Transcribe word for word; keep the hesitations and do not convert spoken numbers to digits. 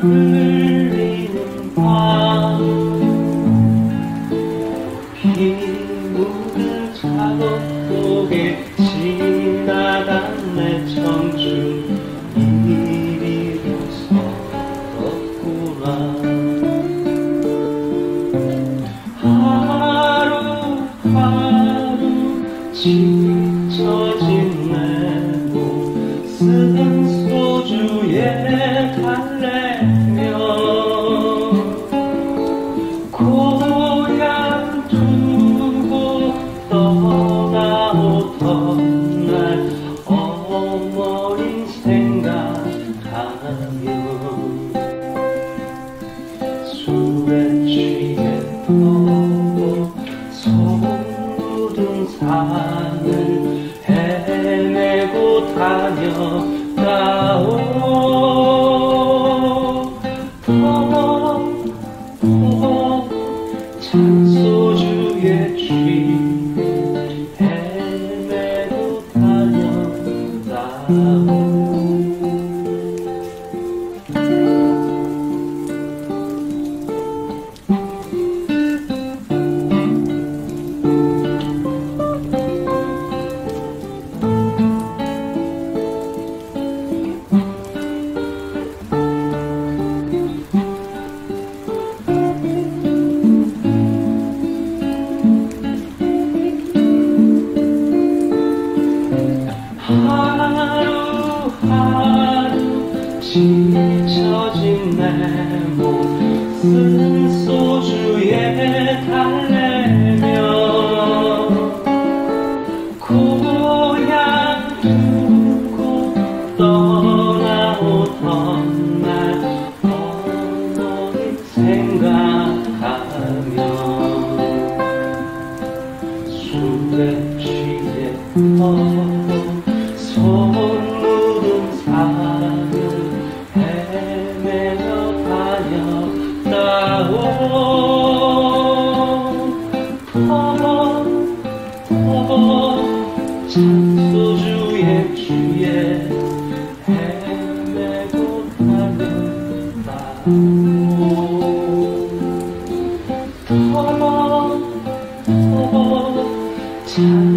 흘리는 밤 피 묻은 작업 속에 지나간 내 청춘 이리로 서럽구나. 하루하루 지쳐진 내 몸 쓴 소주에 달래며 고향 두고 떠나오던 날 어머니 생각하며 술에 취해 떠고 소름 산을 헤매고 다녔다오. 찬소주에 취해 헤매고 다녔다오. 하루하루 지쳐진 내 몸 쓴 소주에 달래며 고향 두고 떠나오던 날 어머니 생각하며 술에 취해 떠고 손 묻은 산을 헤매며 다녔다오. 찬소주에 취해 헤매고 다녔다오. 터벅 터벅